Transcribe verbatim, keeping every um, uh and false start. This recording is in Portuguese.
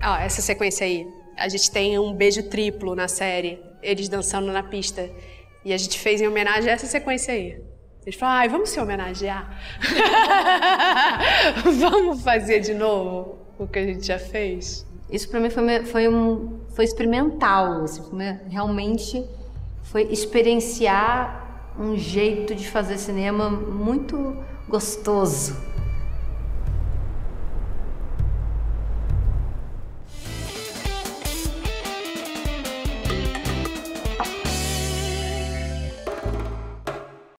Ó, essa sequência aí, a gente tem um beijo triplo na série, eles dançando na pista. E a gente fez em homenagem a essa sequência aí. Eles falaram, ai, vamos se homenagear? Vamos fazer de novo o que a gente já fez? Isso pra mim foi, foi, um, foi experimental, assim, foi, realmente foi experienciar um jeito de fazer cinema muito gostoso.